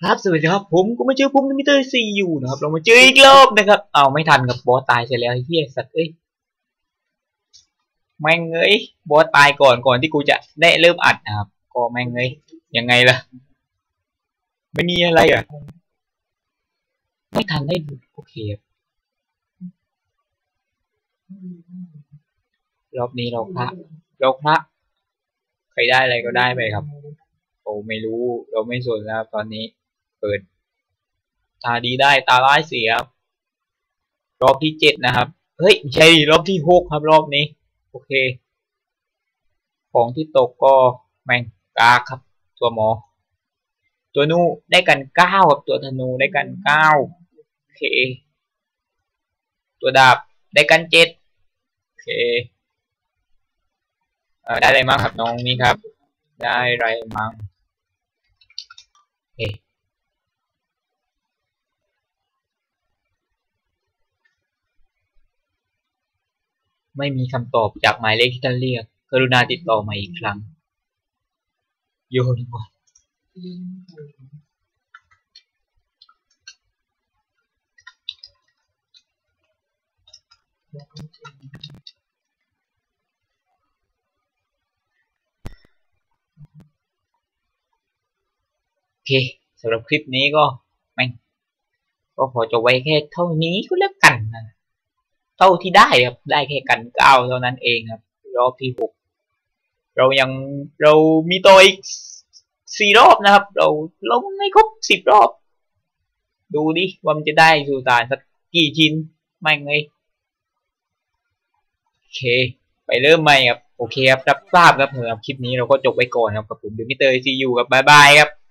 ครับสวัสดีครับผมก็มาเจอผมมิเตอร์ซีอยู่นะครับเรามาเจออีกรอบนะครับเอาไม่ทันกับบอสตายเสร็จแล้วไอ้เหี้ยสัตว์เอ้ยแม่งเอ้ยบอสตายก่อนที่กูจะได้เริ่มอัดนะครับก็แม่งเอ้ยยังไงล่ะไม่มีอะไรอ่ะไม่ทันได้ดูโอเครอบนี้เราพระใครได้อะไรก็ได้ไปครับโอ้ไม่รู้เราไม่สนแล้วตอนนี้เปิดตาดีได้ตาร้ายเสียรอบที่7นะครับเฮ้ยไม่ใช่รอบที่6ครับรอบนี้โอเคของที่ตกก็แมงกาครับตัวหมอตัวนูได้กัน9ครับตัวธนูได้กัน9โอเคตัวดาบได้กัน7โอเคได้อะไรมั้งครับน้องนี่ครับได้อะไรมั้งโอเคไม่มีคำตอบจากหมายเลขที่ท่านเรียกกรุณาติดต่อมาอีกครั้งโยนก่อนโอเคสำหรับคลิปนี้ก็ไม่ก็พอจะไว้แค่เท่านี้ก็แล้วกันนะเท่าที่ได้ครับได้แค่กัน9เท่านั้นเองครับรอบที่6เรามีตัวอีก4รอบนะครับเราลงไม่ครบ10รอบดูดิว่ามันจะได้สุสานสักกี่ชิ้นไม่ไงโอเคไปเริ่มใหม่ครับโอเคครับรับทราบครับสำหรับคลิปนี้เราก็จบไว้ก่อนครับกับผมเดมิเตอร์ซียูครับบ๊ายบายครับ